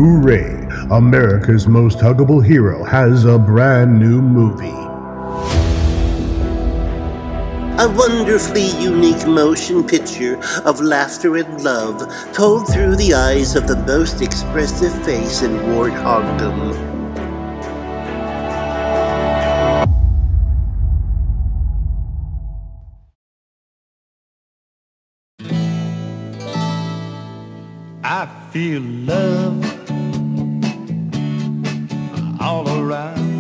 Hooray! America's most huggable hero has a brand new movie. A wonderfully unique motion picture of laughter and love told through the eyes of the most expressive face in warthogdom. I feel love all around.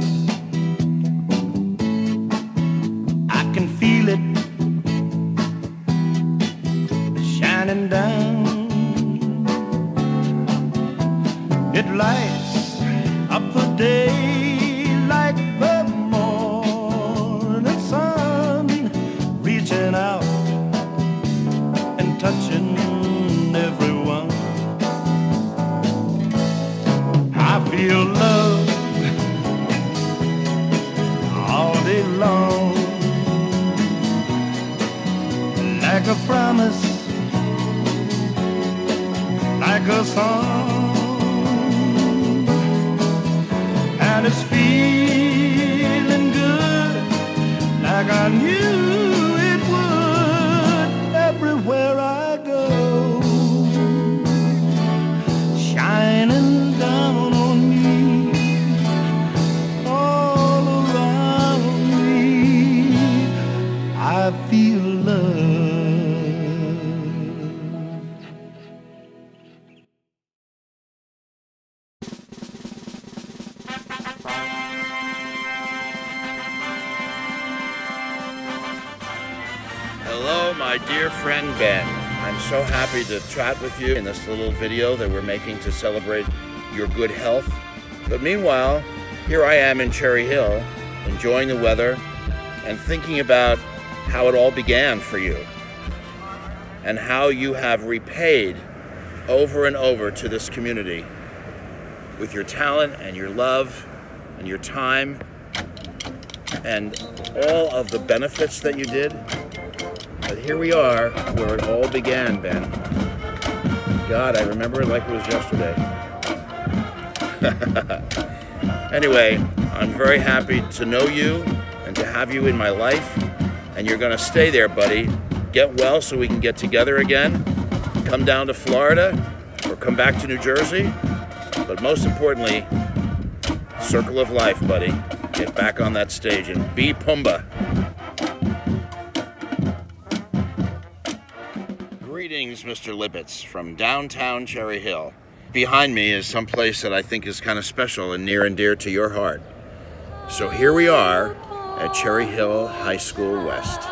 I can feel it shining down. It lights up the day like the morning sun, reaching out and touching everyone. I feel love all day long, like a promise, like a song, and it's feeling good, like I knew it would, everywhere I go, shining down on me, all around me. I feel love. Hello, my dear friend Ben. I'm so happy to chat with you in this little video that we're making to celebrate your good health. But meanwhile, here I am in Cherry Hill, enjoying the weather and thinking about how it all began for you and how you have repaid over and over to this community with your talent and your love and your time and all of the benefits that you did. But here we are, where it all began, Ben. God, I remember it like it was yesterday. Anyway, I'm very happy to know you and to have you in my life. And you're gonna stay there, buddy. Get well so we can get together again. Come down to Florida or come back to New Jersey. But most importantly, circle of life, buddy. Get back on that stage and be Pumbaa. Greetings, Mr. Lipitz, from downtown Cherry Hill. Behind me is some place that I think is kind of special and near and dear to your heart. So here we are at Cherry Hill High School West.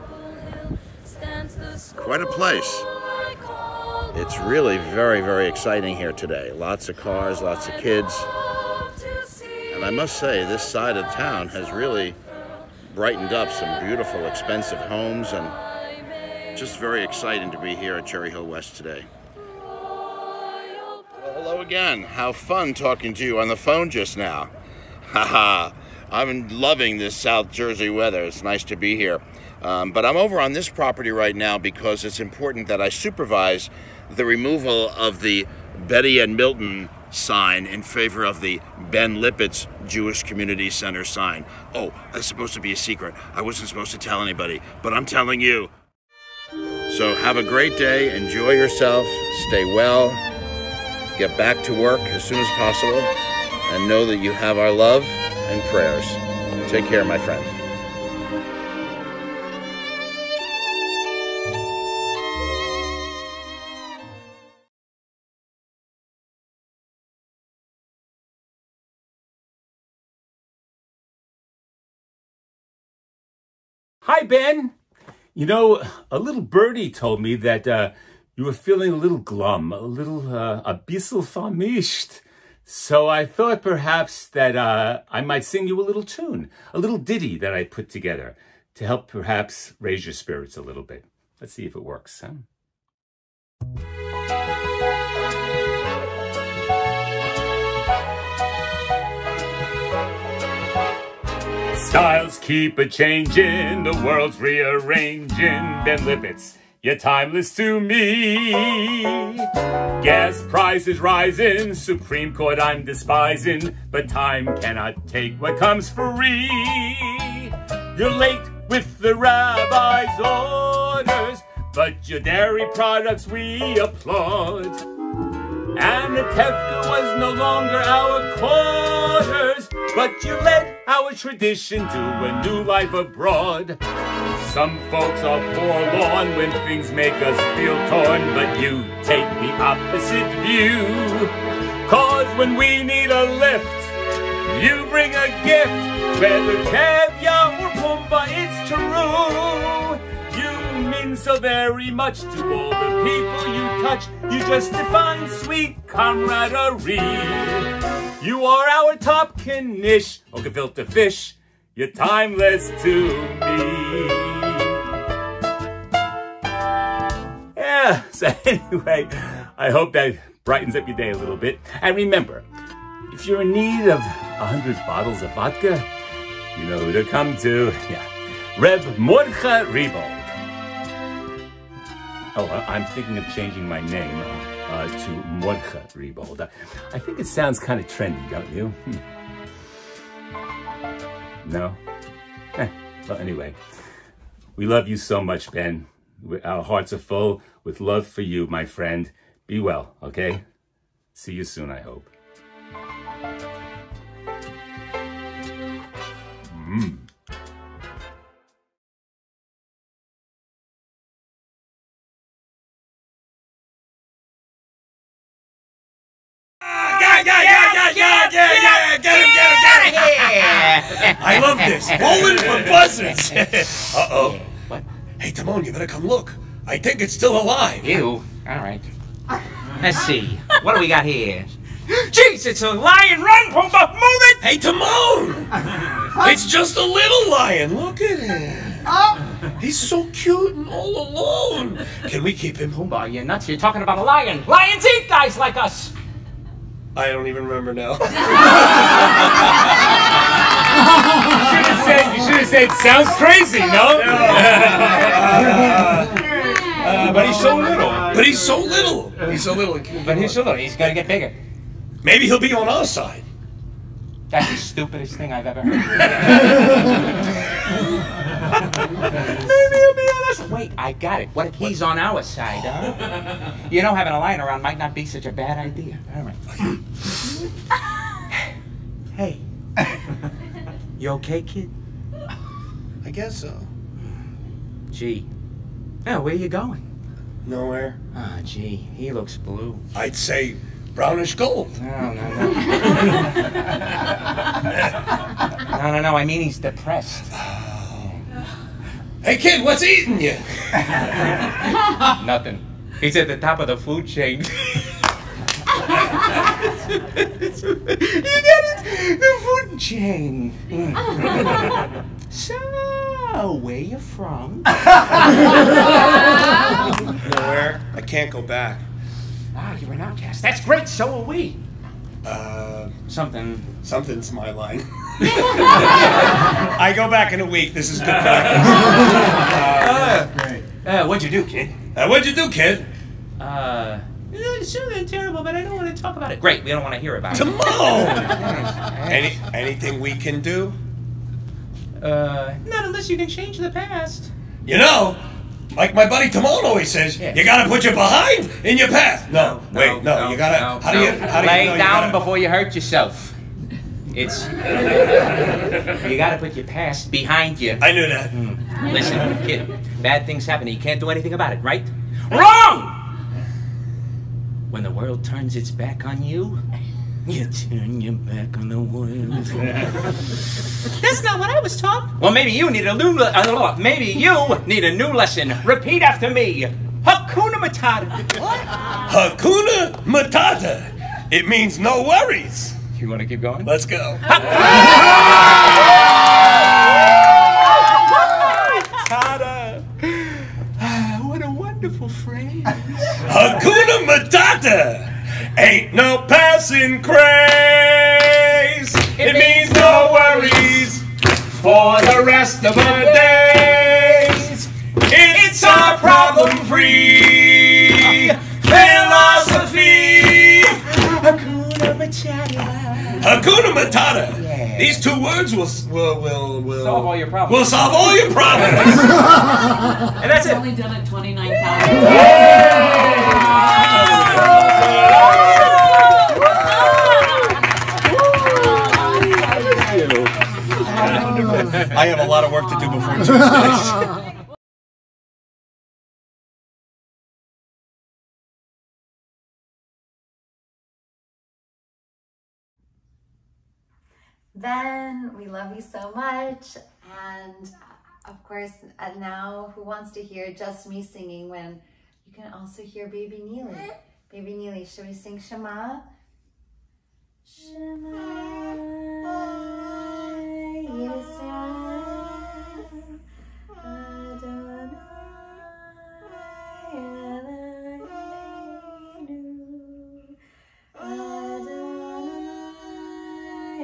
Quite a place. It's really very, very exciting here today. Lots of cars, lots of kids. And I must say, this side of town has really brightened up some beautiful, expensive homes, and just very exciting to be here at Cherry Hill West today. Well, hello again. How fun talking to you on the phone just now. Haha, I'm loving this South Jersey weather. It's nice to be here. But I'm over on this property right now because it's important that I supervise the removal of the Betty and Milton sign in favor of the Ben Lipitz Jewish Community Center sign. Oh, that's supposed to be a secret. I wasn't supposed to tell anybody, but I'm telling you. So have a great day, enjoy yourself, stay well, get back to work as soon as possible, and know that you have our love and prayers. Take care, my friend. Hi, Ben. You know, a little birdie told me that you were feeling a little glum, a bissel vermischt. So I thought perhaps that I might sing you a little tune, a little ditty that I put together to help perhaps raise your spirits a little bit. Let's see if it works, huh? Styles keep a-changing, the world's rearranging. Ben Lipitz you're timeless to me. Gas prices rising, Supreme Court I'm despising, but time cannot take what comes free. You're late with the rabbi's orders, but your dairy products we applaud. And the Tevye was no longer our quarters, but you let our tradition do a new life abroad. Some folks are forlorn when things make us feel torn, but you take the opposite view. Cause when we need a lift, you bring a gift. Whether Tevye or Pumbaa, it's true. You mean so very much to all the people you touch. You just define sweet camaraderie. You are our top knish, or gefilte fish. You're timeless to me. Yeah, so anyway, I hope that brightens up your day a little bit. And remember, if you're in need of 100 bottles of vodka, you know who to come to. Yeah, Mordechai Rebold. Oh, I'm thinking of changing my name to Mordechai Rebold. I think it sounds kind of trendy, don't you? No? Well, anyway, we love you so much, Ben. Our hearts are full with love for you, my friend. Be well, okay? See you soon, I hope. I love this. Bowling for buzzards. Uh-oh. What? Hey, Timon, you better come look. I think it's still alive. You? All right. Let's see. What do we got here? Jeez, it's a lion! Run, Pumbaa! Move it! Hey, Timon! It's just a little lion. Look at him. He's so cute and all alone. Can we keep him? Pumbaa, you're nuts. You're talking about a lion. Lions eat guys like us. I don't even remember now. You should have said, sounds crazy, no? But he's so little. But he's so little. He's so little. But he's so little. He's got to get bigger. Maybe he'll be on our side. That's the stupidest thing I've ever heard. Maybe he'll be on us. Wait, I got it. What if he's on our side, huh? You know, having a lion around might not be such a bad idea. All right. Hey. You okay, kid? I guess so. Gee. Oh, where you going? Nowhere. Ah, gee, he looks blue. I'd say brownish gold. No. No, I mean he's depressed. Hey, kid, what's eating you? Nothing. He's at the top of the food chain. You get it? The food chain. So, where you from? Nowhere. I can't go back. Ah, you're an outcast. That's great, so are we. Something's my line. I go back in a week. This is good practice. What'd you do, kid? What'd you do, kid? It's something terrible, but I don't want to talk about it. Great, we don't want to hear about it. Timon! Anything we can do? Not unless you can change the past. You know, like my buddy Timon always says, you gotta put your behind in your past. No, you gotta. How do you lay down before you hurt yourself? It's you gotta put your past behind you. I knew that. Listen, kid, bad things happen and you can't do anything about it, right? Wrong! When the world turns its back on you, you turn your back on the world. That's not what I was taught. Well, maybe you need a new lesson. Repeat after me. Hakuna Matata. What? Hakuna Matata. It means no worries. You want to keep going? Let's go. Matata. What a wonderful phrase. Hakuna Matata. Ain't no passing craze. It means no worries for the rest of our days. It's our problem free philosophy. Hakuna Matata. Hakuna Matata. Yeah. These two words will solve all your problems. Will solve all your problems. And that's it. Only done it 29 times. I have a lot of work to do before Tuesday. Ben, we love you so much. And of course, now who wants to hear just me singing when you can also hear baby Nili? Baby Nili, should we sing Shema? Shema Yisrael Adonai Eloheinu Adonai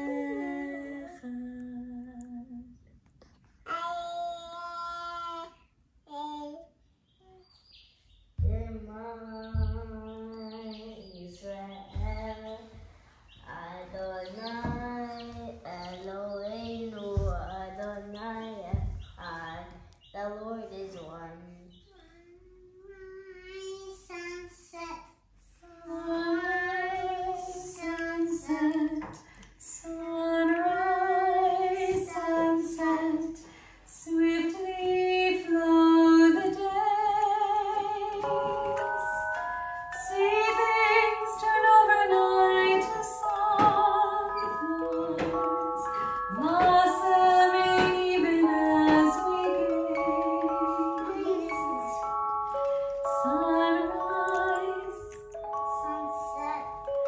Israel, Adonai, Eloheinu, Adonai, Echad. The Lord is one. Sunset, sunset, sunrise, sunset, swiftly flow the days. See things turn overnight to sunflowers, blossoming even as we gaze. Sunrise, sunset,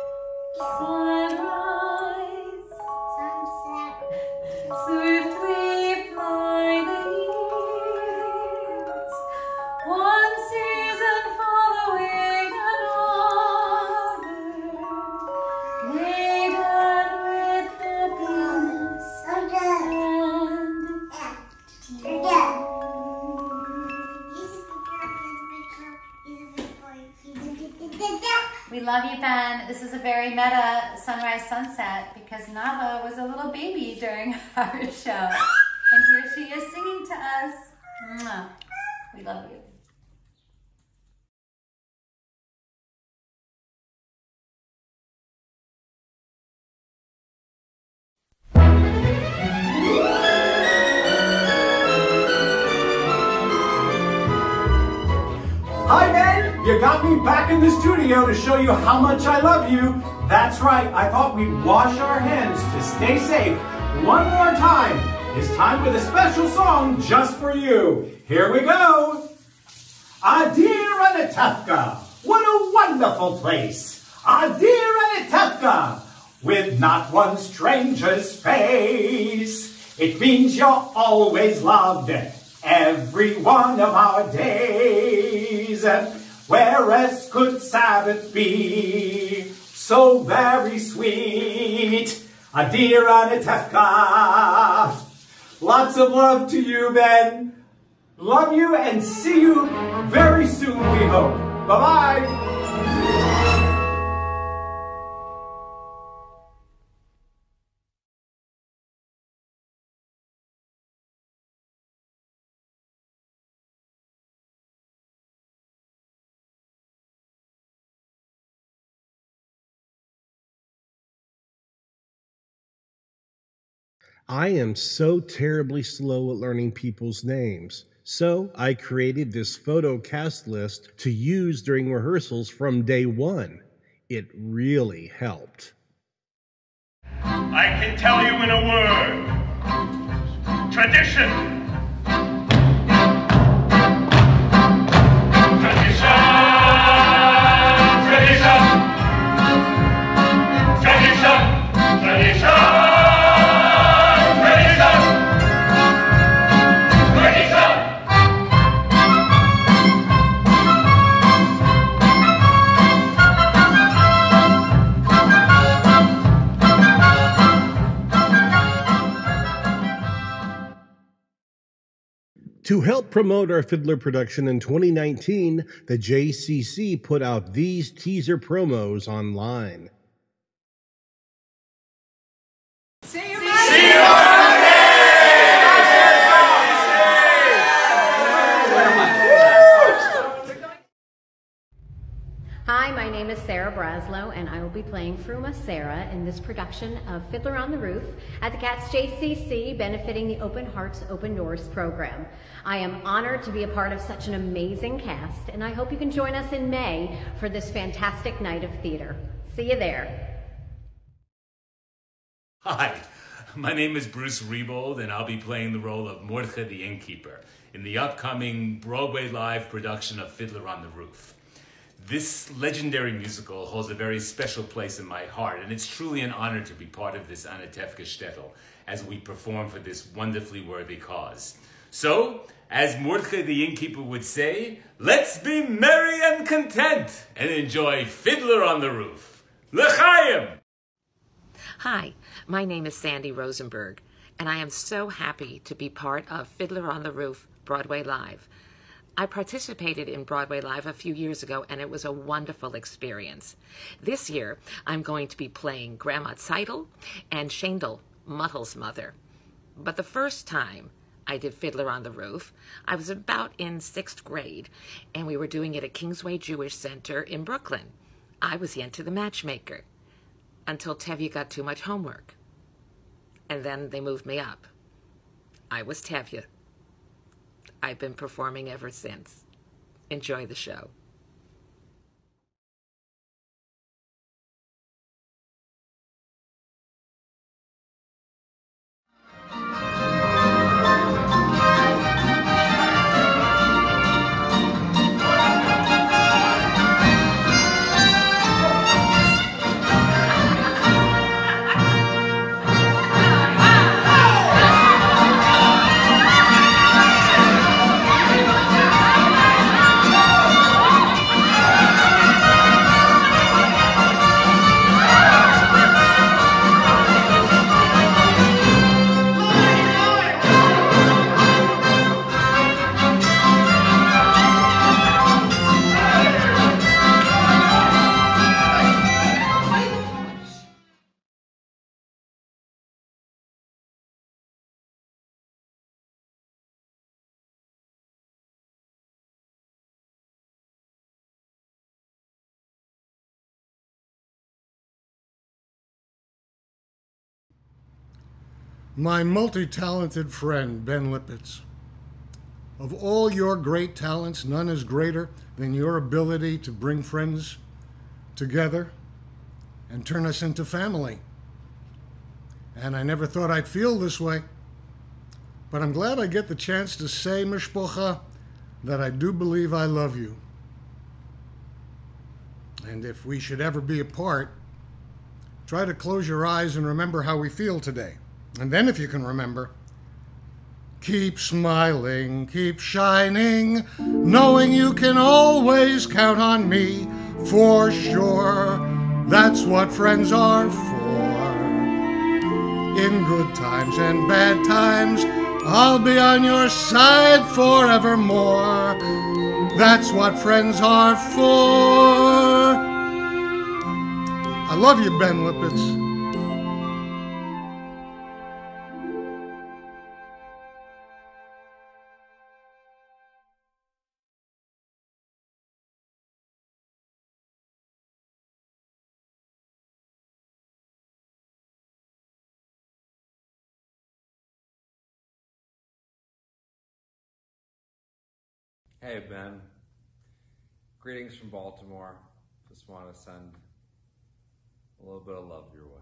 sunrise, sunset, swiftly fly the years, one season following another, laden with happiness and We love you, Ben. This is a very meta sunrise sunset because Nava was a little baby during our show. And here she is singing to us. Mwah. We love you. Hi, Ben! You got me back in the studio to show you how much I love you. That's right, I thought we'd wash our hands to stay safe. One more time. It's time with a special song just for you. Here we go. Adir Anatevka. What a wonderful place. Adir Anatevka. With not one stranger's face. It means you're always loved. Every one of our days, where else could Sabbath be so very sweet? A dear Anatevka. Lots of love to you, Ben. Love you and see you very soon, we hope. Bye-bye. I am so terribly slow at learning people's names, so I created this photo cast list to use during rehearsals from day one. It really helped. I can tell you in a word. Tradition. Tradition. Tradition. Tradition. Tradition. To help promote our Fiddler production in 2019, the JCC put out these teaser promos online. See you Monday! Hi, my name is Sara Braslow, and I will be playing Fruma Sara in this production of Fiddler on the Roof at the Cats JCC, benefiting the Open Hearts, Open Doors program. I am honored to be a part of such an amazing cast, and I hope you can join us in May for this fantastic night of theater. See you there. Hi, my name is Bruce Rebold, and I'll be playing the role of Mordechai the Innkeeper in the upcoming Broadway live production of Fiddler on the Roof. This legendary musical holds a very special place in my heart, and it's truly an honor to be part of this Anatevka shtetl as we perform for this wonderfully worthy cause. So, as Mordechai the Innkeeper would say, let's be merry and content and enjoy Fiddler on the Roof. L'chaim! Hi, my name is Sandy Rosenberg, and I am so happy to be part of Fiddler on the Roof Broadway Live. I participated in Broadway Live a few years ago, and it was a wonderful experience. This year, I'm going to be playing Grandma Zeidel and Shendel, Muttel's mother. But the first time I did Fiddler on the Roof, I was about in 6th grade, and we were doing it at Kingsway Jewish Center in Brooklyn. I was Yenta the matchmaker, until Tevye got too much homework. And then they moved me up. I was Tevye. I've been performing ever since. Enjoy the show. My multi-talented friend, Ben Lipitz. Of all your great talents, none is greater than your ability to bring friends together and turn us into family. And I never thought I'd feel this way, but I'm glad I get the chance to say, Mishpachah, that I do believe I love you. And if we should ever be apart, try to close your eyes and remember how we feel today. And then if you can remember, keep smiling, keep shining, knowing you can always count on me for sure. That's what friends are for. In good times and bad times, I'll be on your side forevermore. That's what friends are for. I love you, Ben Lipitz. Hey, Ben. Greetings from Baltimore. Just want to send a little bit of love your way.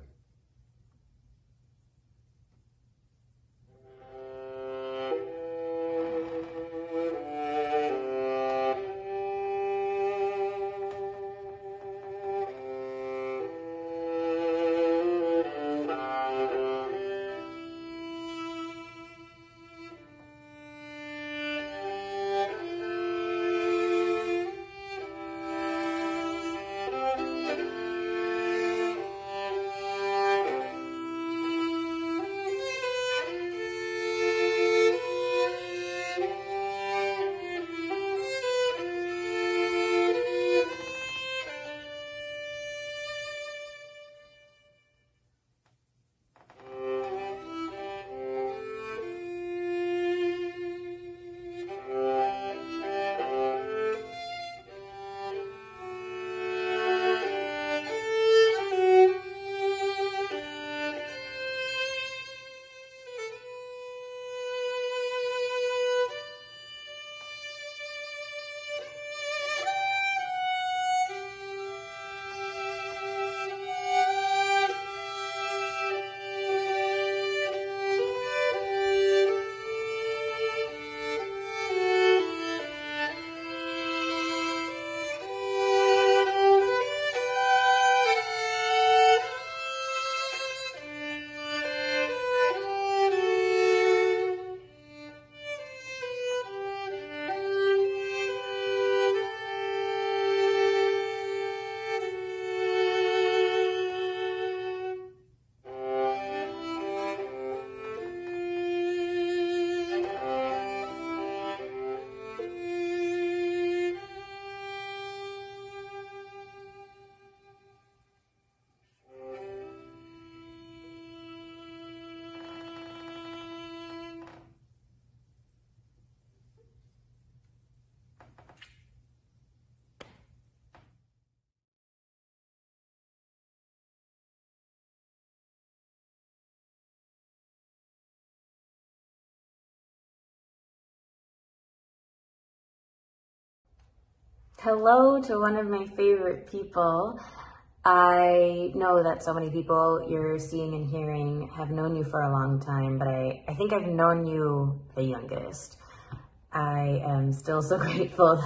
Hello to one of my favorite people. I know that so many people you're seeing and hearing have known you for a long time, but I think I've known you the youngest. I am still so grateful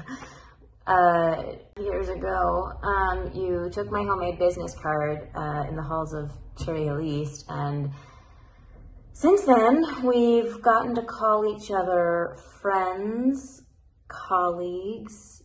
that years ago, you took my homemade business card in the halls of Cherry Hill East, and since then, we've gotten to call each other friends, colleagues.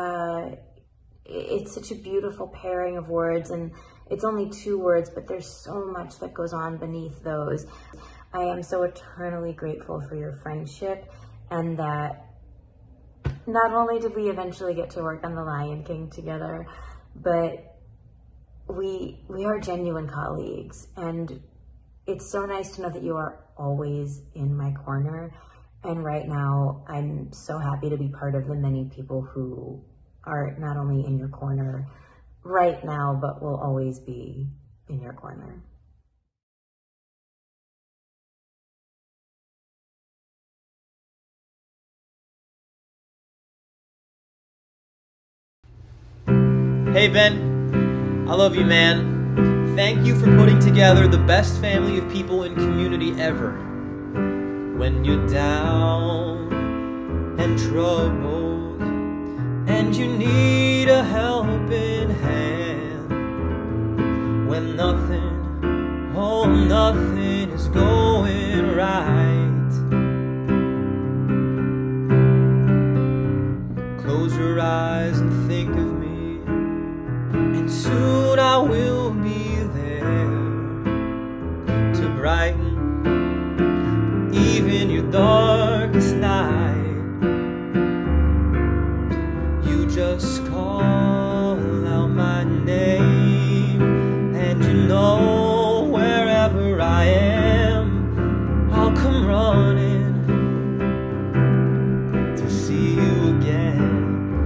It's such a beautiful pairing of words, and it's only 2 words, but there's so much that goes on beneath those. I am so eternally grateful for your friendship, and that not only did we eventually get to work on The Lion King together, but we are genuine colleagues, and it's so nice to know that you are always in my corner. And right now, I'm so happy to be part of the many people who are not only in your corner right now, but will always be in your corner. Hey Ben, I love you, man. Thank you for putting together the best family of people in community ever. When you're down and troubled and you need a helping hand, when nothing, oh nothing is going right, close your eyes and think of me, and soon I will be there to brighten even your darkest night. You just call out my name, and you know wherever I am, I'll come running to see you again.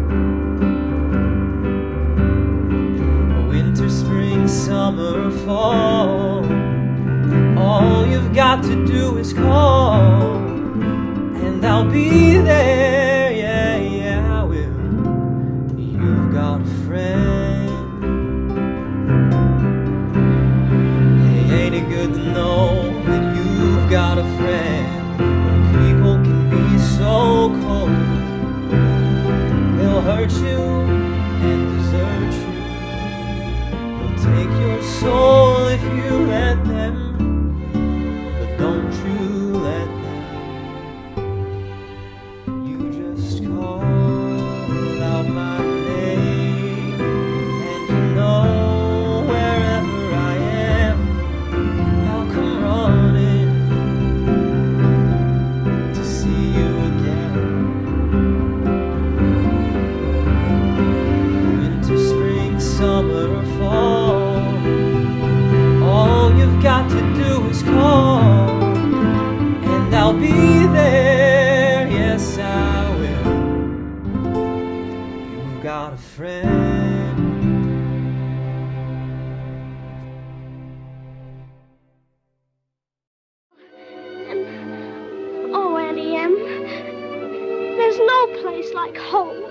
Winter, spring, summer, fall, all you've got to do is call, and I'll be there, yeah, yeah, I will. You've got a friend. Hey, ain't it good to know that you've got a friend? When people can be so cold, they'll hurt you and desert you. They'll take your soul if you let them. Don't you let them. You just call out my name, and you know wherever I am, I'll come running to see you again. Winter, spring, summer, or fall, all you've got to do is call, I'll be there, yes I will. You've got a friend. Oh, Auntie M, there's no place like home.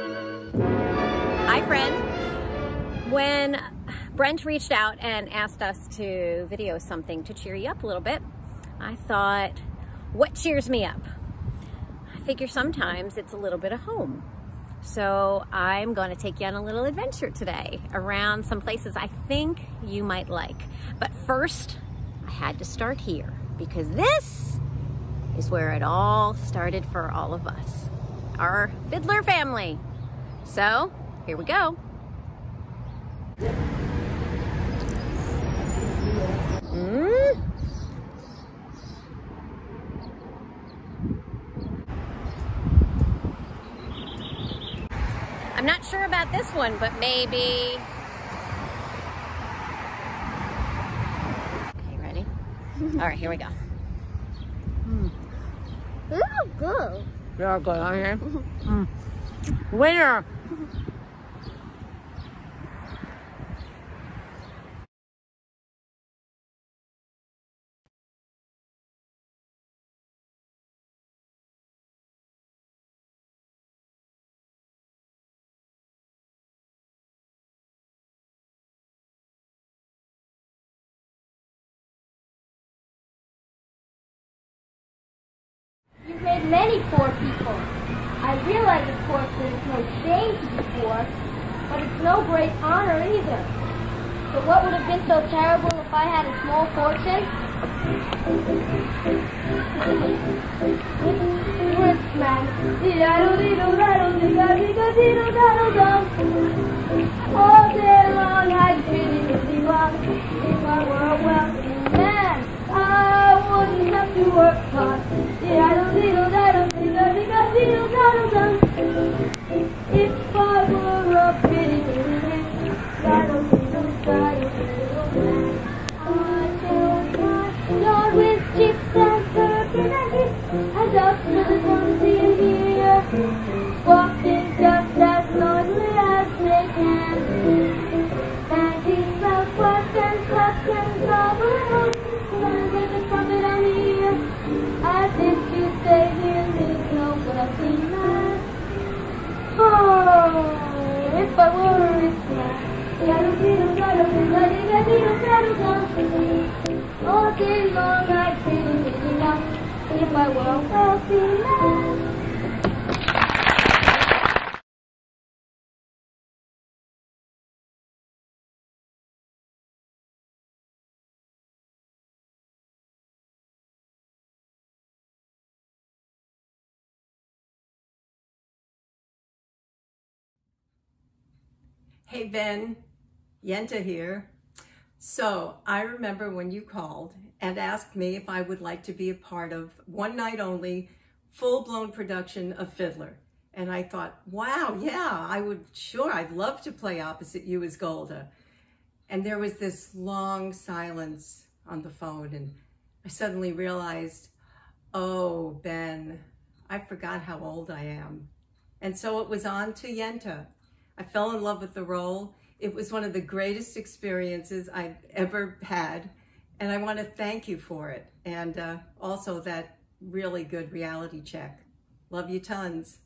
Hi, friend. When Brent reached out and asked us to video something to cheer you up a little bit, I thought, what cheers me up? I figure sometimes it's a little bit of home. So I'm going to take you on a little adventure today around some places I think you might like. But first, I had to start here because this is where it all started for all of us, our Fiddler family. So here we go. I'm not sure about this one, but maybe. Okay, ready? All right, here we go. They're good. You're good, aren't you? Winner. many poor people. I realize, of course, that it's no shame to be poor, but it's no great honor either. So what would have been so terrible if I had a small fortune? Wordsman. All day long I'd pity if I were a wealthy man. I wouldn't have to work hard. If I were a pretty little man, I filled my yard with chips and turkey and fish, and just to the clumsy and here, walking just as noisily as they can. Panties out quacks and clucks and gobble with the trumpet on the ear, as if to say here is no wealthy man. Oh, if I were a rich man, all day long I'd feel enough if I were a wealthy man. Hey Ben, Yenta here. So I remember when you called and asked me if I would like to be a part of one night only, full-blown production of Fiddler. And I thought, wow, yeah, I'd love to play opposite you as Golda. And there was this long silence on the phone and I suddenly realized, oh, Ben, I forgot how old I am. And so it was on to Yenta. I fell in love with the role. It was one of the greatest experiences I've ever had, and I want to thank you for it, and also that really good reality check. Love you tons.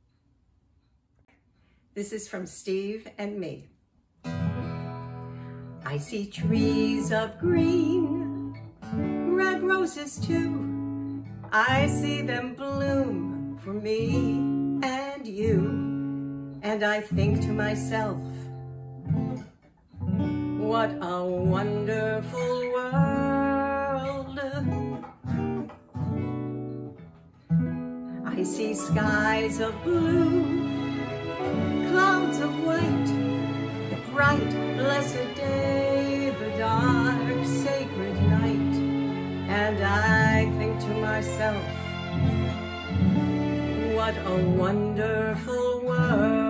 This is from Steve and me. I see trees of green, red roses too. I see them bloom for me and you. And I think to myself, what a wonderful world. I see skies of blue, clouds of white, the bright, blessed day, the dark, sacred night. And I think to myself, what a wonderful world.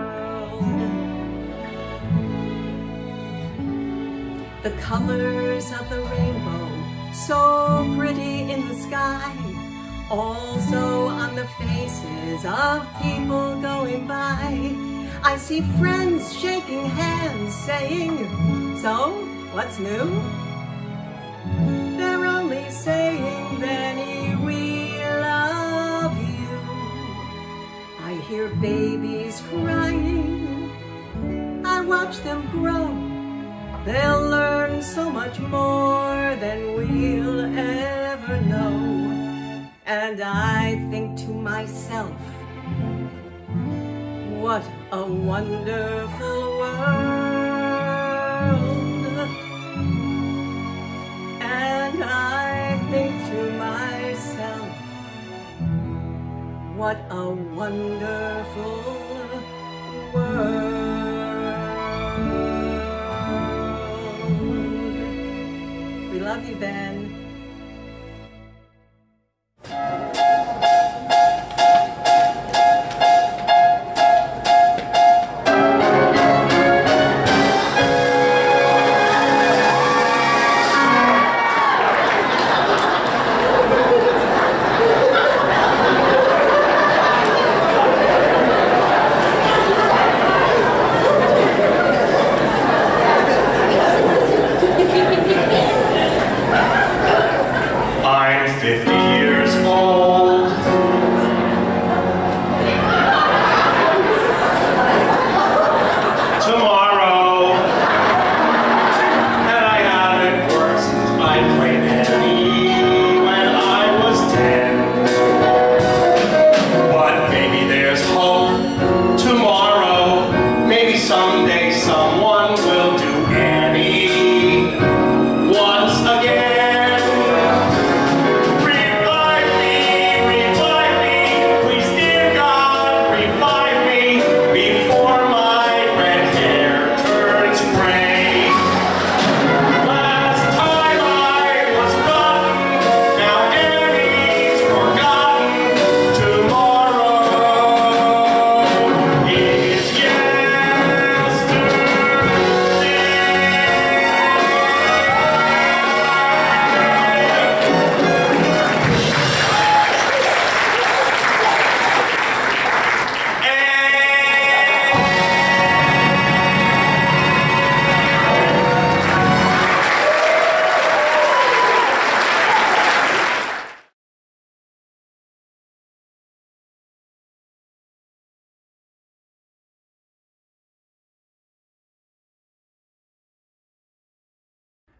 The colors of the rainbow, so pretty in the sky, also on the faces of people going by. I see friends shaking hands saying, so, what's new? They're only saying, Benny, we love you. I hear babies crying, I watch them grow. They'll learn so much more than we'll ever know. And I think to myself, what a wonderful world. And I think to myself, what a wonderful world. We love you, Ben.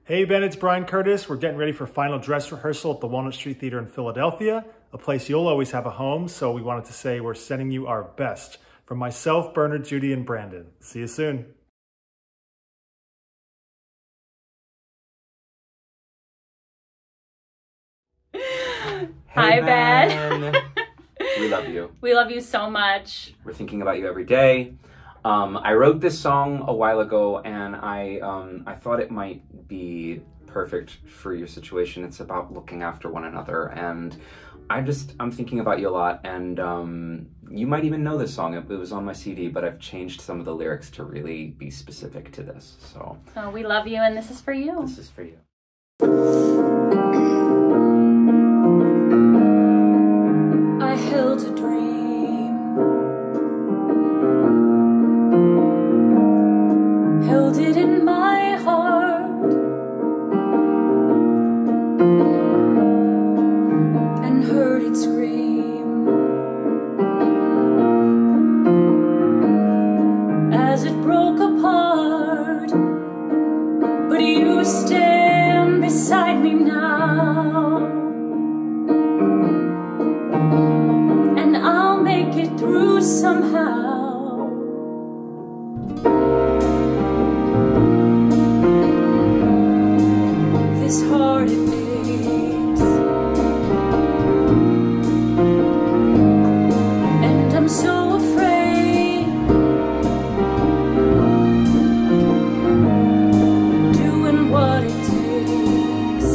Hey Ben, it's Brian Kurtas. We're getting ready for final dress rehearsal at the Walnut Street Theater in Philadelphia, a place you'll always have a home, so we wanted to say we're sending you our best. From myself, Bernard, Judy, and Brandon. See you soon. Hi, Ben. We love you. We love you so much. We're thinking about you every day. I wrote this song a while ago, and I thought it might be perfect for your situation. It's about looking after one another, and I'm thinking about you a lot, and you might even know this song. It was on my CD, but I've changed some of the lyrics to really be specific to this. So we love you, and this is for you. This is for you. I held a dream, held it in my heart, and heard it scream as it broke apart. But you stand beside me now, and I'll make it through somehow. This heart it aches, and I'm so afraid, doing what it takes,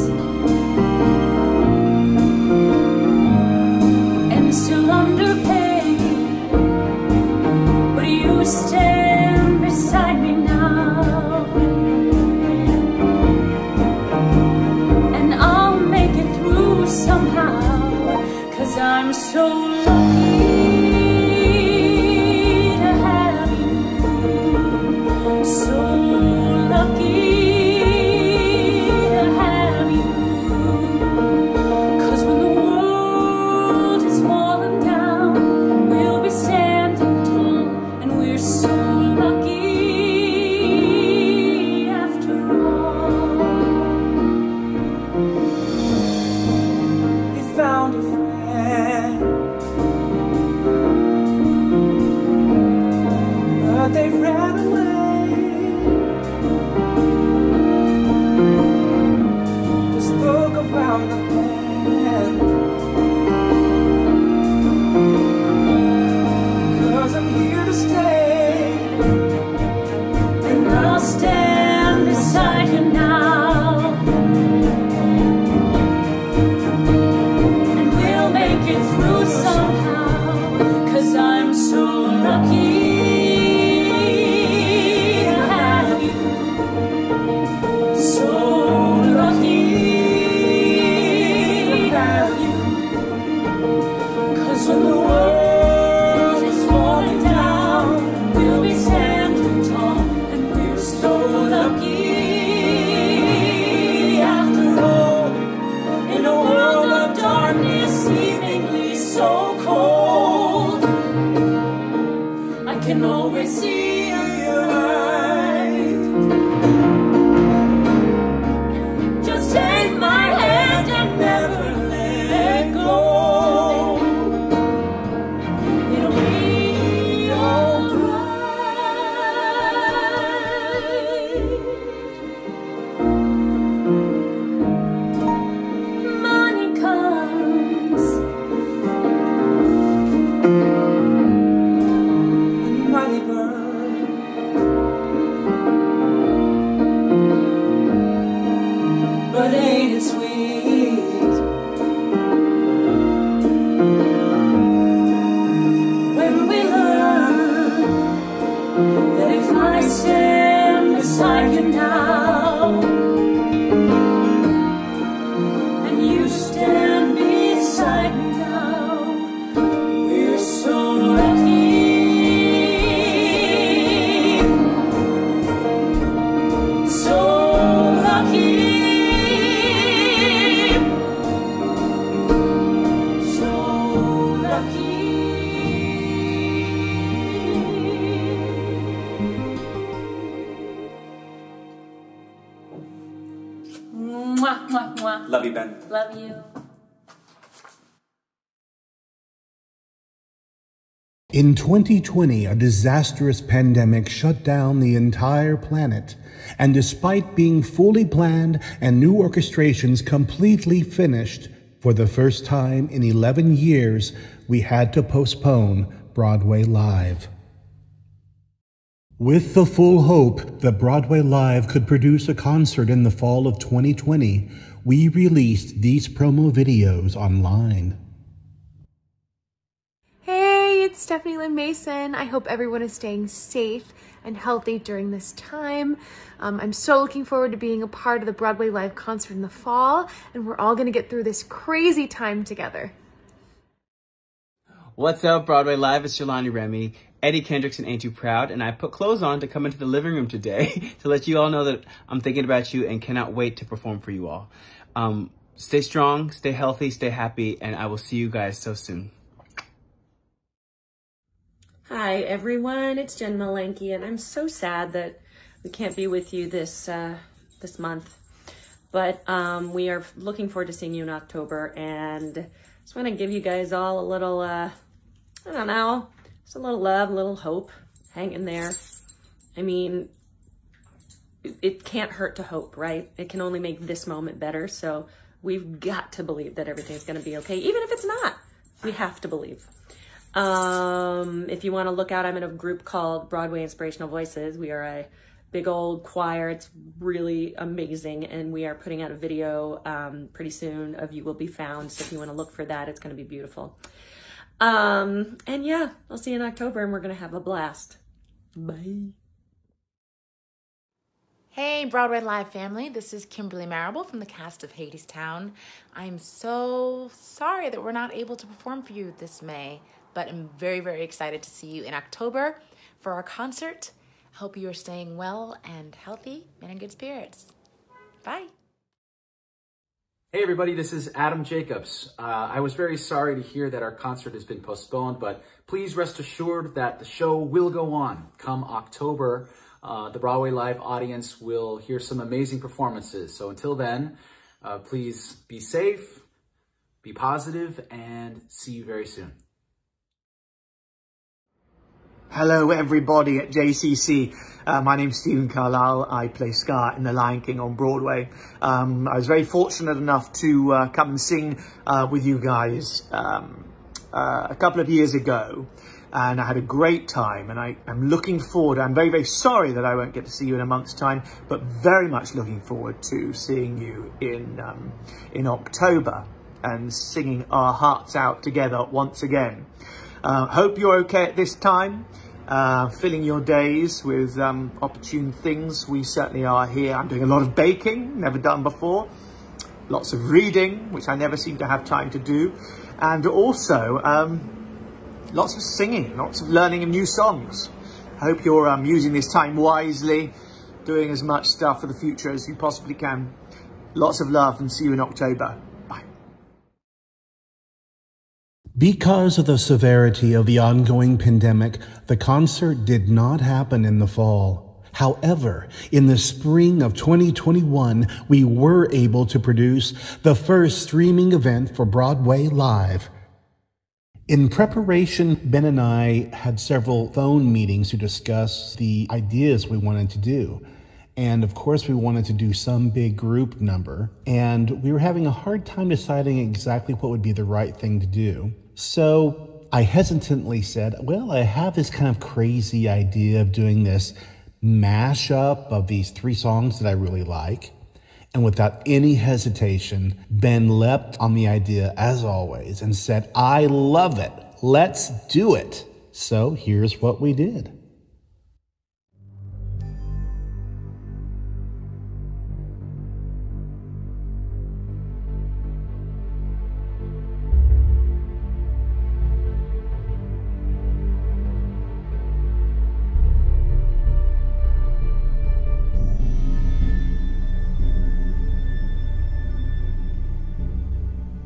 and still underpaid. But you stand beside me now, and I'll make it through somehow, 'cause I'm so lucky to have you, so lucky to have you. 'Cause when the world is falling down, we'll be standing tall, and we're so lucky after all. We found a friend, but they ran away. Just look around the bend, 'cause I'm here to stay, and I'll stand beside you now, and we'll make it through somehow, 'cause I'm so lucky to have you, so lucky to have you. 'Cause when the world is falling down, we'll be standing tall, and we're so lucky after all. In a world of darkness, seemingly so cold, I can always see your light. Just take my hand and never let go. It'll be alright. Money comes, and money burns, but ain't it sweet when we learn that if I stand beside you now, and you stand beside me now, we're so lucky, so lucky, so lucky. Mwah, mwah, mwah. Love you, Ben. Love you. In 2020, a disastrous pandemic shut down the entire planet, and despite being fully planned and new orchestrations completely finished, for the first time in 11 years, we had to postpone Broadway Live. With the full hope that Broadway Live could produce a concert in the fall of 2020, we released these promo videos online. Hey, it's Stephanie Lynn Mason. I hope everyone is staying safe and healthy during this time. I'm so looking forward to being a part of the Broadway Live concert in the fall, and we're all gonna get through this crazy time together. What's up, Broadway Live? It's Jelani Remy. Eddie Kendrickson Ain't Too Proud, and I put clothes on to come into the living room today to let you all know that I'm thinking about you and cannot wait to perform for you all. Stay strong, stay healthy, stay happy, and I will see you guys so soon. Hi everyone, it's Jen Malenke, and I'm so sad that we can't be with you this month. But we are looking forward to seeing you in October, and just want to give you guys all a little, I don't know, just a little love, a little hope. Hang in there. I mean, it can't hurt to hope, right? It can only make this moment better, so we've got to believe that everything's going to be okay, even if it's not. We have to believe. If you want to look out, I'm in a group called Broadway Inspirational Voices. We are a big old choir. It's really amazing, and we are putting out a video pretty soon of You Will Be Found, so if you want to look for that, it's going to be beautiful. And yeah, I'll see you in October, and we're going to have a blast. Bye. Hey, Broadway Live family. This is Kimberly Marable from the cast of Hadestown. I'm so sorry that we're not able to perform for you this May, but I'm very, very excited to see you in October for our concert. Hope you are staying well and healthy and in good spirits. Bye. Hey everybody, this is Adam Jacobs. I was very sorry to hear that our concert has been postponed, but please rest assured that the show will go on. Come October, the Broadway Live audience will hear some amazing performances. So until then, please be safe, be positive, and see you very soon. Hello everybody at JCC. My name's Stephen Carlisle. I play Scar in The Lion King on Broadway. I was very fortunate enough to come and sing with you guys a couple of years ago, and I had a great time, and I'm looking forward. I'm very, very sorry that I won't get to see you in a month's time, but very much looking forward to seeing you in October and singing our hearts out together once again. Hope you're okay at this time, filling your days with opportune things. We certainly are here. I'm doing a lot of baking, never done before. Lots of reading, which I never seem to have time to do. And also, lots of singing, lots of learning of new songs. I hope you're using this time wisely, doing as much stuff for the future as you possibly can. Lots of love, and see you in October. Because of the severity of the ongoing pandemic, the concert did not happen in the fall. However, in the spring of 2021, we were able to produce the first streaming event for Broadway Live. In preparation, Ben and I had several phone meetings to discuss the ideas we wanted to do. And of course, we wanted to do some big group number, and we were having a hard time deciding exactly what would be the right thing to do. So I hesitantly said, well, I have this kind of crazy idea of doing this mashup of these 3 songs that I really like. And without any hesitation, Ben leapt on the idea as always and said, I love it. Let's do it. So here's what we did.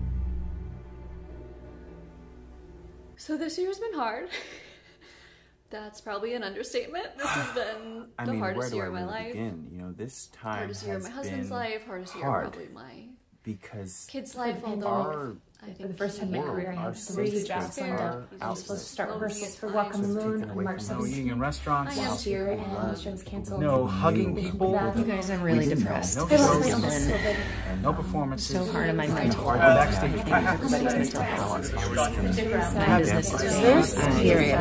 So this year's been hard. That's probably an understatement. This has been the hardest year of my life. Begin? You know, this time hardest year of my husband's life, hardest year of probably my because kids' life, although I think for the first time in my career, I had 3 jobs lined up. I was supposed to start rehearsals for Walk on the Moon on March 17th. No eating in restaurants. Last year, and the show was canceled. No hugging people. You guys, I'm really depressed. No shows, and no performances. So hard on my mental health. Backstage. Everybody's mental health. Period.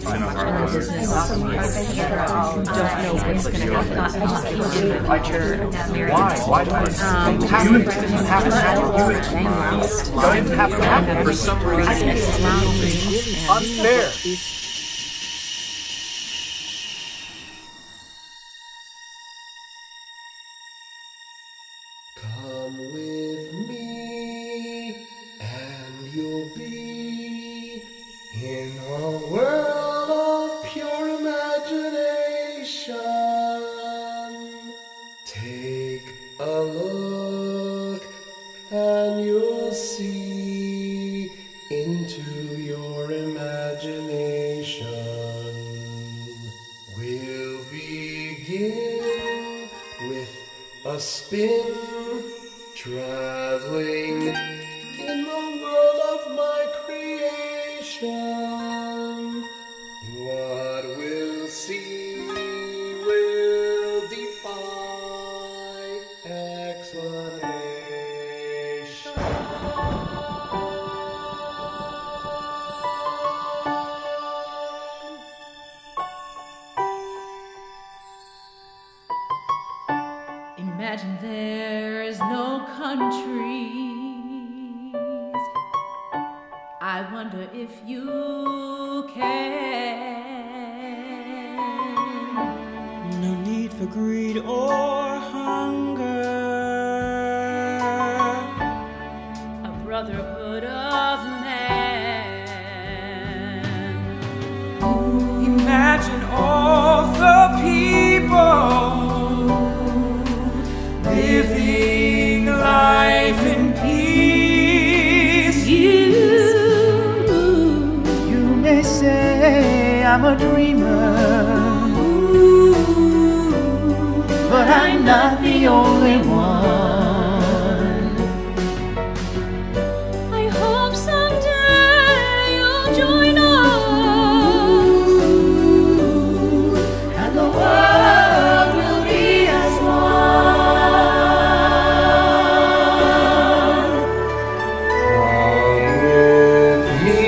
Don't know what's going to happen. I just can't do my future. Why do I have to happen? Don't even have to happen for some reason. It's unfair. Come with me, and you'll be in a world of pure imagination. Take a look, and you'll see into your imagination. We'll begin with a spin, traveling in the world of my creation. What we'll see will defy explanation. Imagine there's no countries. I wonder if you can. No need for greed or hunger. A brotherhood of man. Imagine all the people living life in peace. You may say I'm a dreamer, but I'm not the only one. I hope someday you'll join us, And the world will be as one. Come with me.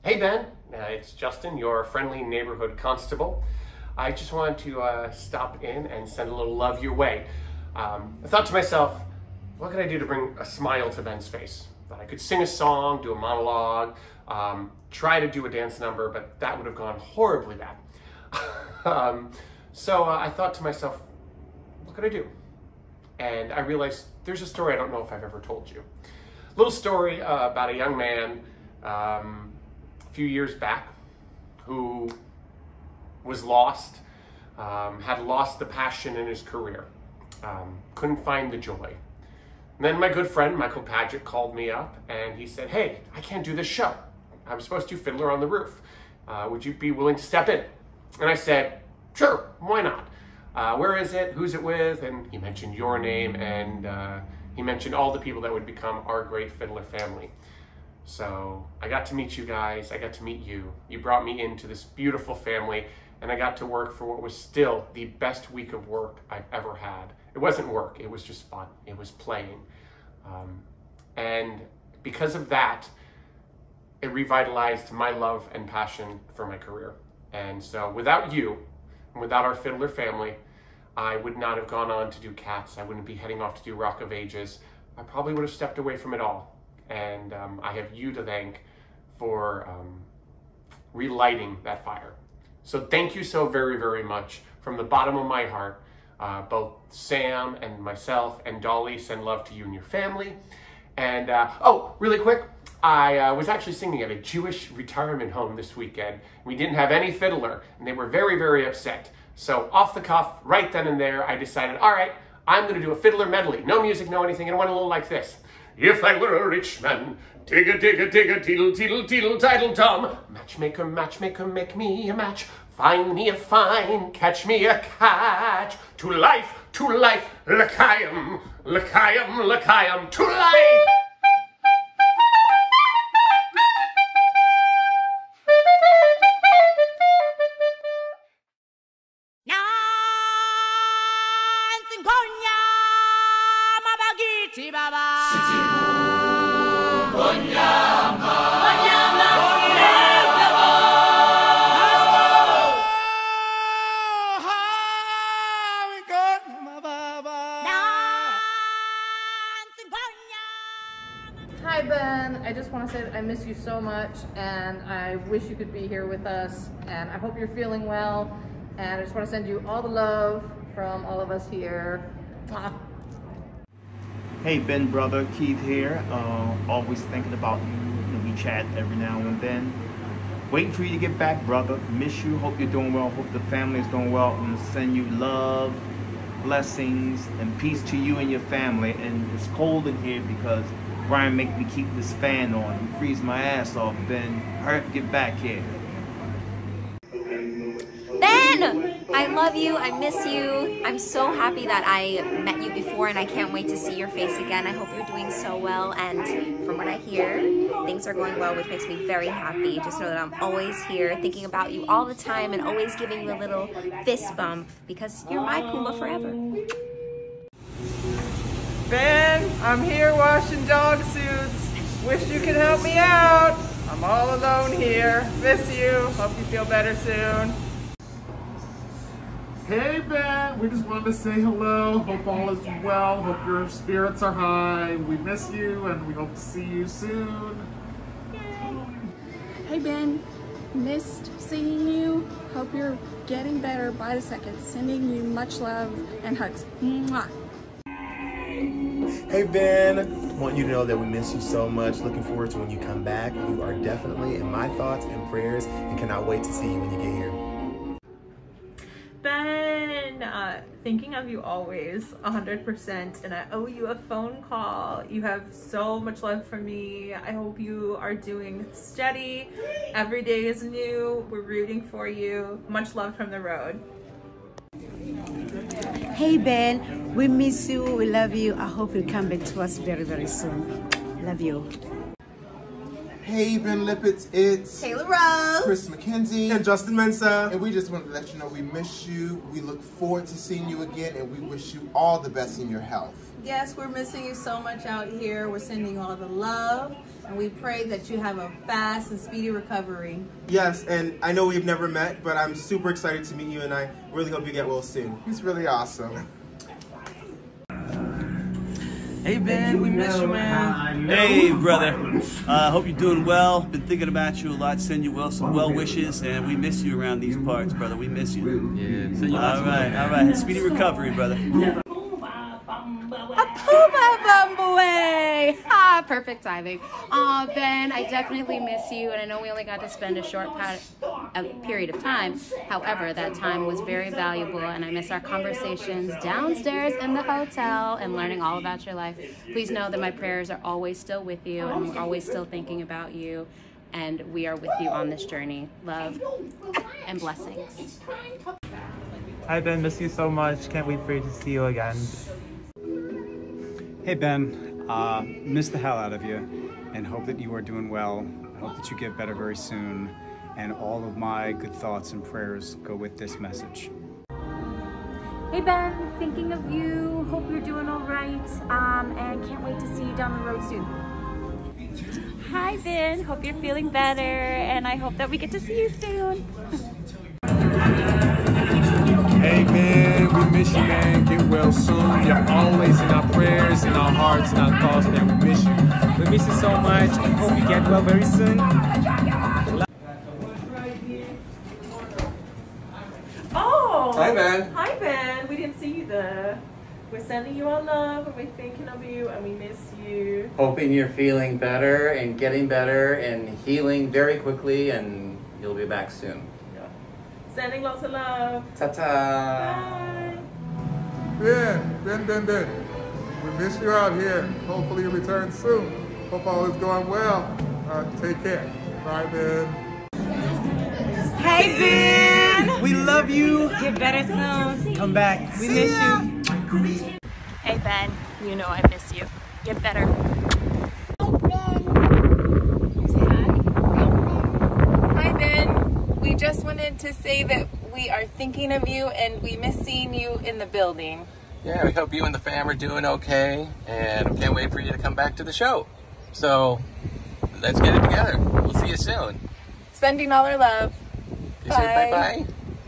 Hey Ben, it's Justin, your friendly neighborhood constable. I just wanted to stop in and send a little love your way. I thought to myself, what could I do to bring a smile to Ben's face? Thought I could sing a song, do a monologue, try to do a dance number, but that would have gone horribly bad. So I thought to myself, what could I do? And I realized there's a story I don't know if I've ever told you. A little story about a young man a few years back who was lost, had lost the passion in his career, couldn't find the joy. And then my good friend Michael Padgett called me up and he said, hey, I can't do this show. I'm supposed to do Fiddler on the Roof. Would you be willing to step in? And I said, sure, why not? Where is it? Who's it with? And he mentioned your name, and he mentioned all the people that would become our great Fiddler family. So I got to meet you guys. I got to meet you. You brought me into this beautiful family, and I got to work for what was still the best week of work I've ever had. It wasn't work. It was just fun. It was playing. And because of that, it revitalized my love and passion for my career. And so without you, and without our Fiddler family, I would not have gone on to do Cats. I wouldn't be heading off to do Rock of Ages. I probably would have stepped away from it all. And I have you to thank for relighting that fire. So thank you so very, very much. From the bottom of my heart, both Sam and myself and Dolly send love to you and your family. And, oh, really quick, I was actually singing at a Jewish retirement home this weekend. We didn't have any fiddler, and they were very, very upset. So off the cuff, right then and there, I decided, all right, I'm going to do a fiddler medley. No music, no anything, and it went a little like this. If I were a rich man, digga, digga, digga, teedle, teedle, teedle, title, tom. Matchmaker, matchmaker, make me a match. Find me a fine, catch me a catch. To life, l'chaim, l'chaim, l'chaim, to life. Hi Ben, I just want to say that I miss you so much and I wish you could be here with us, and I hope you're feeling well, and I just want to send you all the love from all of us here. Mwah. Hey Ben, brother, Keith here. Always thinking about you. We chat every now and then. Waiting for you to get back, brother. Miss you. Hope you're doing well. Hope the family is doing well. I'm gonna send you love, blessings, and peace to you and your family. And it's cold in here because Brian make me keep this fan on and freeze my ass off. Ben, hurry up, get back here. Ben! I love you, I miss you. I'm so happy that I met you before and I can't wait to see your face again. I hope you're doing so well, and from what I hear, things are going well, which makes me very happy. Just know that I'm always here thinking about you all the time and always giving you a little fist bump because you're my Pumbaa forever. Ben, I'm here washing dog suits. Wish you could help me out. I'm all alone here. Miss you. Hope you feel better soon. Hey Ben, we just wanted to say hello. Hope all is well. Hope your spirits are high. We miss you and we hope to see you soon. Hey Ben, missed seeing you. Hope you're getting better by the second. Sending you much love and hugs. Mwah. Hey Ben, want you to know that we miss you so much. Looking forward to when you come back. You are definitely in my thoughts and prayers and cannot wait to see you when you get here. Ben, thinking of you always, 100%, and I owe you a phone call. You have so much love for me. I hope you are doing steady. Every day is new. We're rooting for you. Much love from the road. Hey Ben, we miss you, we love you. I hope you'll come back to us very, very soon. Love you. Hey Ben Lipitz, it's Taylor Rose, Chris McKenzie, and Justin Mensa. And we just wanted to let you know we miss you. We look forward to seeing you again, and we wish you all the best in your health. Yes, we're missing you so much out here. We're sending you all the love. and we pray that you have a fast and speedy recovery. Yes, and I know we've never met, but I'm super excited to meet you, and I really hope you get well soon. He's really awesome. Hey Ben, we miss you, man. Hey brother, hope you're doing well. Been thinking about you a lot. Send you some well wishes, and we miss you around these parts, brother. We miss you. Yeah. Send you all right. Speedy recovery, brother. Ah, perfect timing. Ben, I definitely miss you, and I know we only got to spend a short period of time. However, that time was very valuable, and I miss our conversations downstairs in the hotel and learning all about your life. Please know that my prayers are always still with you, and we're always still thinking about you, and we are with you on this journey. Love and blessings. Hi Ben, miss you so much. Can't wait for you to see you again. Hey Ben, miss the hell out of you and hope that you are doing well. I hope that you get better very soon, and all of my good thoughts and prayers go with this message. Hey Ben, thinking of you, hope you're doing all right, and can't wait to see you down the road soon. Hi Ben, hope you're feeling better, and I hope that we get to see you soon. Hey man, we miss you, man. Get well soon. You're always in our prayers, in our hearts, in our thoughts, man. We miss you. We miss you so much. Hope you get well very soon. Oh! Hi Ben. Hi Ben. We didn't see you there. We're sending you our love, and we're thinking of you, and we miss you. Hoping you're feeling better and getting better and healing very quickly, and you'll be back soon. Sending lots of love. Ta-ta. Ben. We miss you out here. Hopefully you return soon. Hope all is going well. Take care. Bye, Ben. Hey Ben! We love you. Get better soon. Come back. We miss you. Hey Ben, you know I miss you. Get better. Hi Ben, we just wanted to say that we are thinking of you and we miss seeing you in the building. Yeah, we hope you and the fam are doing okay, and we can't wait for you to come back to the show. So, let's get it together. We'll see you soon. Sending all our love. You say bye-bye.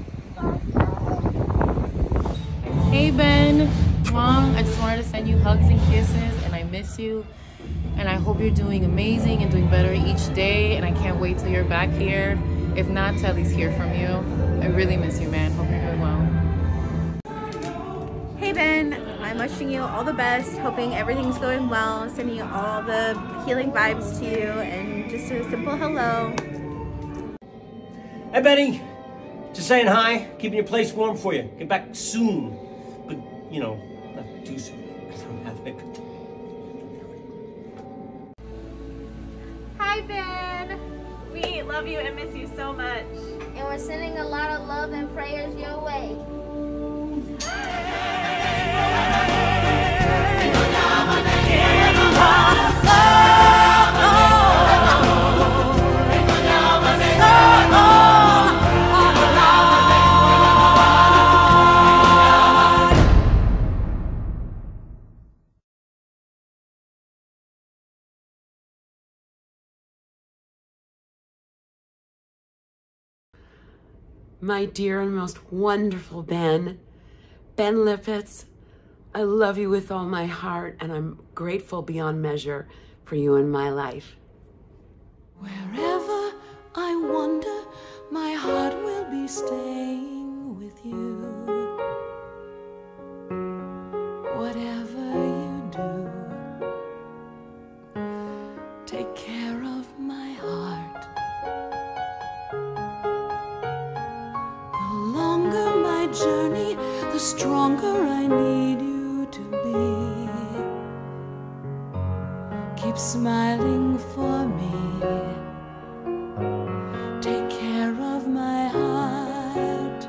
Hey Ben, Mom, I just wanted to send you hugs and kisses, and I miss you. And I hope you're doing amazing and doing better each day, and I can't wait till you're back here. If not, Telly's here from you. I really miss you, man. Hope you're doing well. Hey Ben, I'm wishing you all the best, hoping everything's going well, sending you all the healing vibes to you, and just a simple hello. Hey Benny, just saying hi, keeping your place warm for you. Get back soon, but you know, not too soon. I'm having a good time. Hi Ben, we love you and miss you so much. And we're sending a lot of love and prayers your way. My dear and most wonderful Ben Lipitz, I love you with all my heart, and I'm grateful beyond measure for you in my life. Wherever I wander, my heart will be staying with you. Whatever you do, take care of my heart. The longer my journey, the stronger I need you to be. Keep smiling for me. Take care of my heart.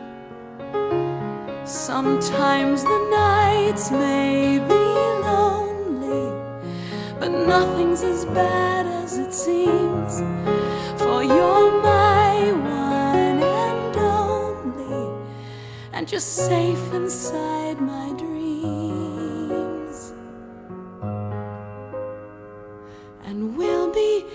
Sometimes the nights may be lonely, but nothing's as bad as it seems. For you're my one and only, and you're safe inside my dreams. And we'll be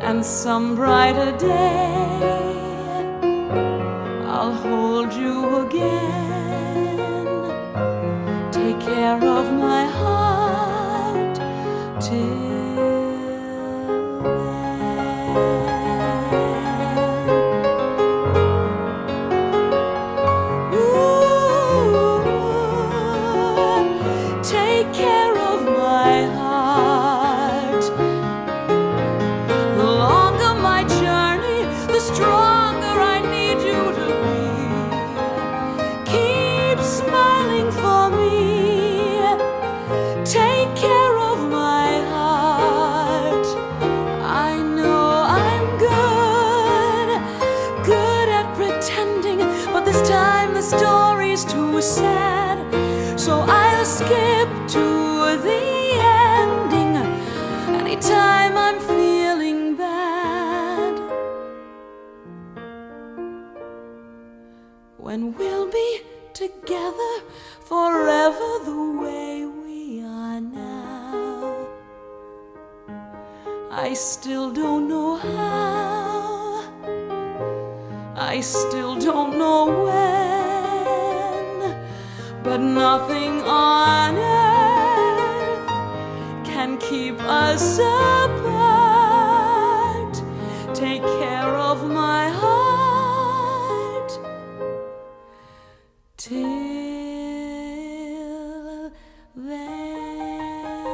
and some brighter day I'll hold you again. Take care of my heart till take care of my heart. The longer my journey, the stronger I need you to be. Keep smiling for me. Take care of my heart. I know I'm good at pretending, but this time the story's too sad. So I'll skip to the ending anytime I'm feeling bad. When we'll be together forever the way we are now. I still don't know how. I still don't know when. But nothing on earth can keep us apart. Take care of my heart till then.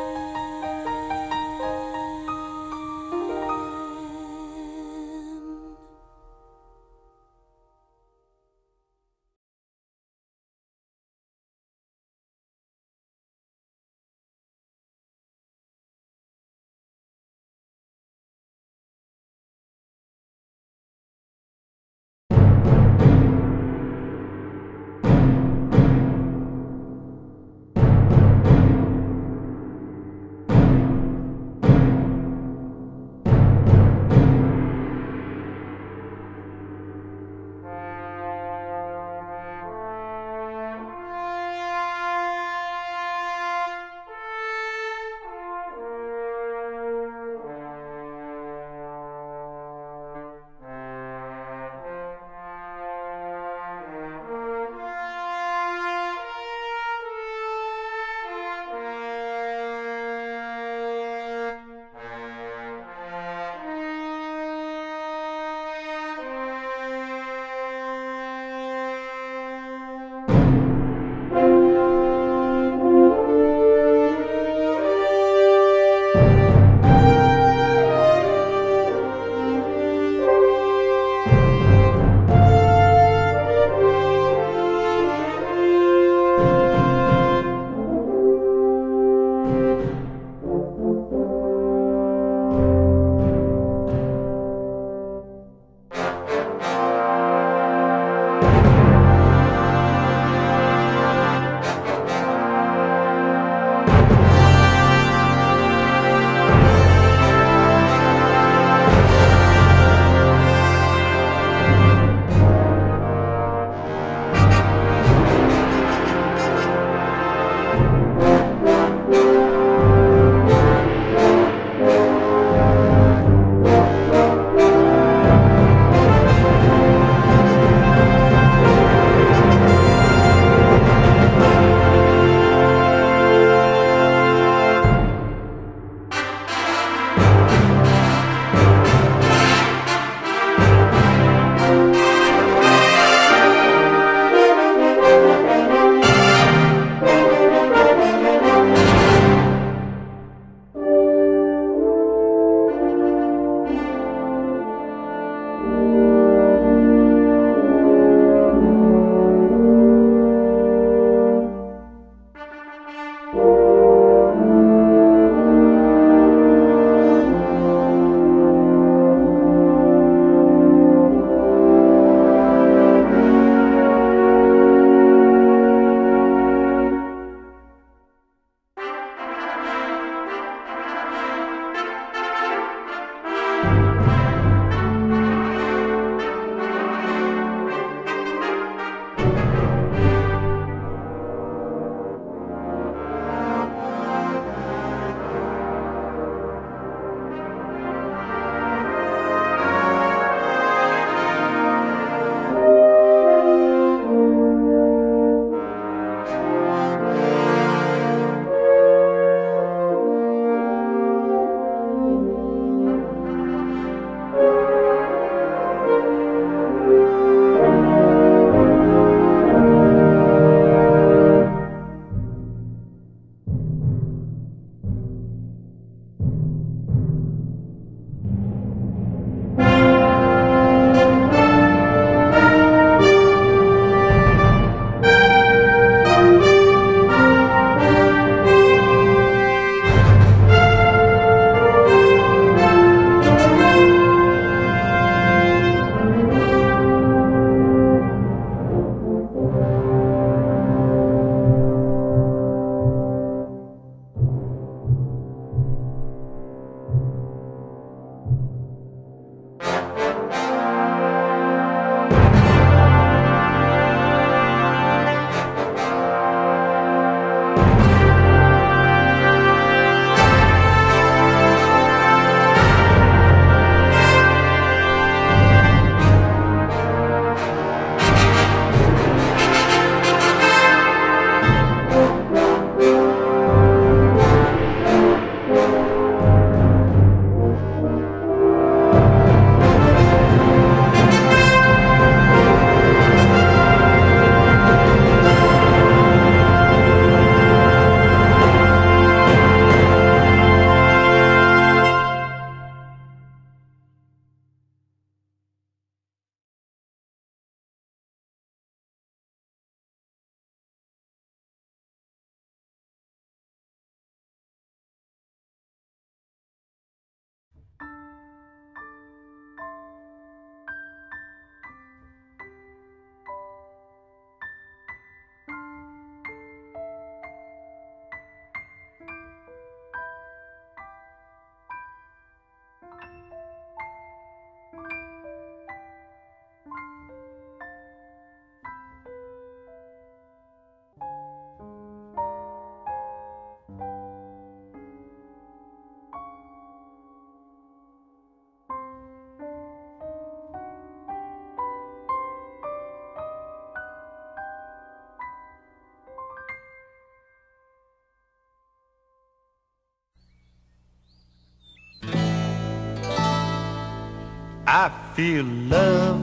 I feel love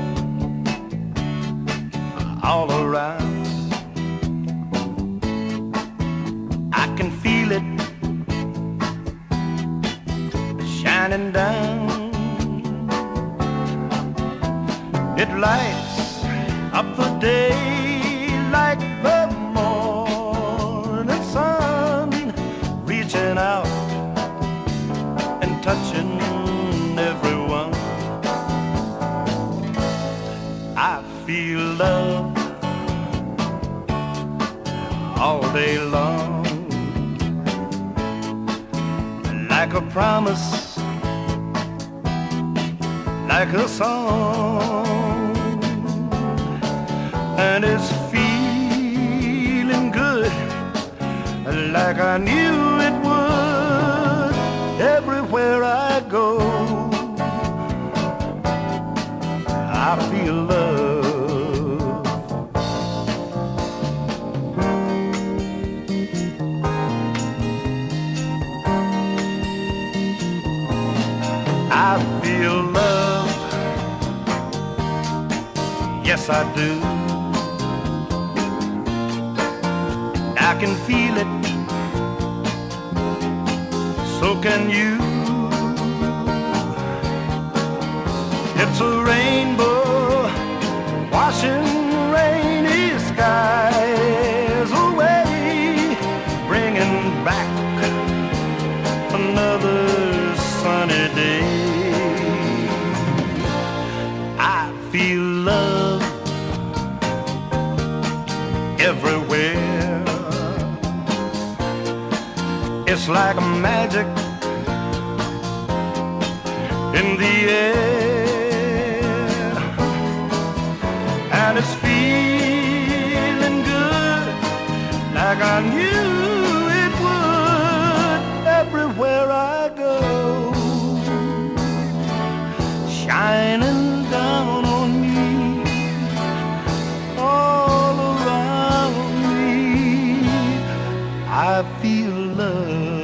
all around. I can feel it shining down. It lights up the day like the morning sun, reaching out and touching everyone. I feel love all day long, like a promise, like a song, and it's feeling good, like I knew it would. Everywhere I go, I feel love. I feel love, yes I do. I can feel it, so can you. It's a rainbow washing rainy skies away, bringing back another sunny day. I feel love everywhere. It's like magic in the air, and it's feeling good, like I knew it would. Everywhere I go, shining down on me, all around me, I feel love.